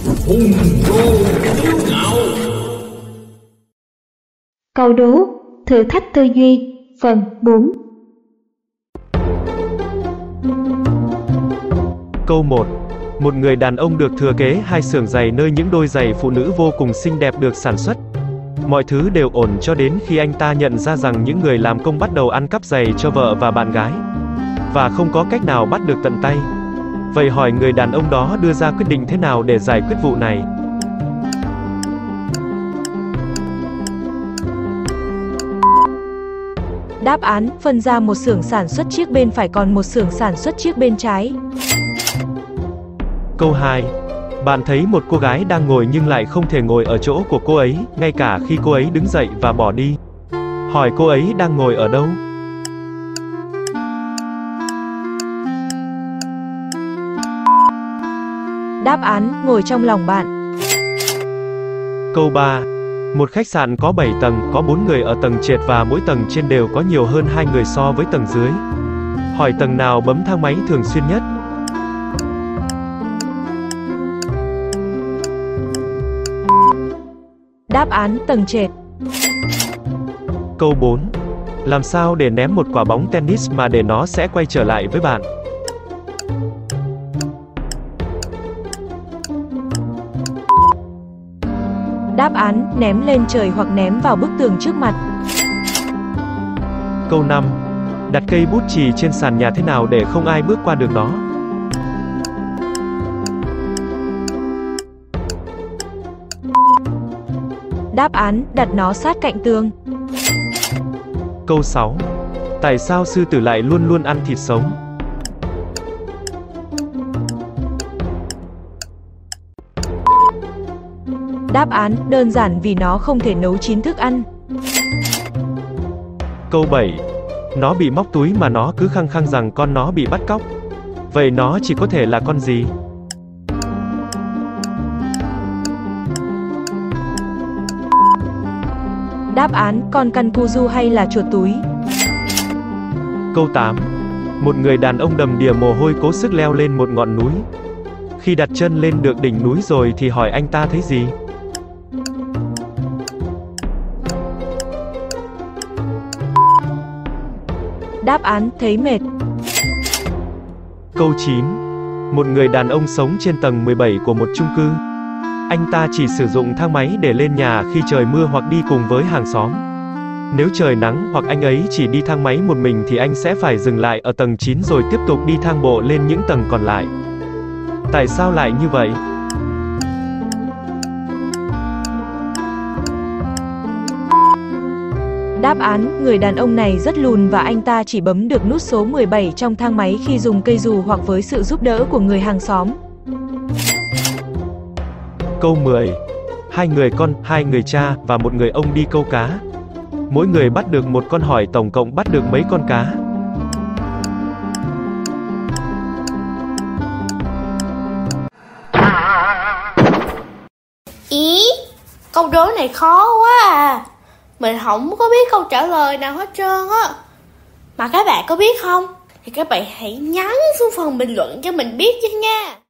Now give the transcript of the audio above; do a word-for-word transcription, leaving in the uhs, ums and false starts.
Hùng vô kiêu ngạo. Câu đố thử thách tư duy phần bốn. Câu một. Một người đàn ông được thừa kế hai xưởng giày nơi những đôi giày phụ nữ vô cùng xinh đẹp được sản xuất. Mọi thứ đều ổn cho đến khi anh ta nhận ra rằng những người làm công bắt đầu ăn cắp giày cho vợ và bạn gái, và không có cách nào bắt được tận tay. Vậy hỏi người đàn ông đó đưa ra quyết định thế nào để giải quyết vụ này? Đáp án, phân ra một xưởng sản xuất chiếc bên phải còn một xưởng sản xuất chiếc bên trái. Câu hai. Bạn thấy một cô gái đang ngồi nhưng lại không thể ngồi ở chỗ của cô ấy, ngay cả khi cô ấy đứng dậy và bỏ đi. Hỏi cô ấy đang ngồi ở đâu? Đáp án, ngồi trong lòng bạn. Câu ba. Một khách sạn có bảy tầng, có bốn người ở tầng trệt và mỗi tầng trên đều có nhiều hơn hai người so với tầng dưới. Hỏi tầng nào bấm thang máy thường xuyên nhất? Đáp án, tầng trệt. Câu bốn. Làm sao để ném một quả bóng tennis mà để nó sẽ quay trở lại với bạn? Đáp án, ném lên trời hoặc ném vào bức tường trước mặt. Câu năm. Đặt cây bút chì trên sàn nhà thế nào để không ai bước qua được nó? Đáp án, đặt nó sát cạnh tường. Câu sáu. Tại sao sư tử lại luôn luôn ăn thịt sống? Đáp án, đơn giản vì nó không thể nấu chín thức ăn. Câu bảy. Nó bị móc túi mà nó cứ khăng khăng rằng con nó bị bắt cóc. Vậy nó chỉ có thể là con gì? Đáp án, con Kankuzu hay là chuột túi. Câu tám. Một người đàn ông đầm đìa mồ hôi cố sức leo lên một ngọn núi. Khi đặt chân lên được đỉnh núi rồi thì hỏi anh ta thấy gì? Đáp án, thấy mệt. Câu chín. Một người đàn ông sống trên tầng mười bảy của một chung cư. Anh ta chỉ sử dụng thang máy để lên nhà khi trời mưa hoặc đi cùng với hàng xóm. Nếu trời nắng hoặc anh ấy chỉ đi thang máy một mình thì anh sẽ phải dừng lại ở tầng chín rồi tiếp tục đi thang bộ lên những tầng còn lại. Tại sao lại như vậy? Đáp án, người đàn ông này rất lùn và anh ta chỉ bấm được nút số mười bảy trong thang máy khi dùng cây dù hoặc với sự giúp đỡ của người hàng xóm. Câu mười. Hai người con, hai người cha và một người ông đi câu cá. Mỗi người bắt được một con, hỏi tổng cộng bắt được mấy con cá? Ý, câu đố này khó quá à. Mình không có biết câu trả lời nào hết trơn á. Mà các bạn có biết không? Thì các bạn hãy nhắn xuống phần bình luận cho mình biết chứ nha.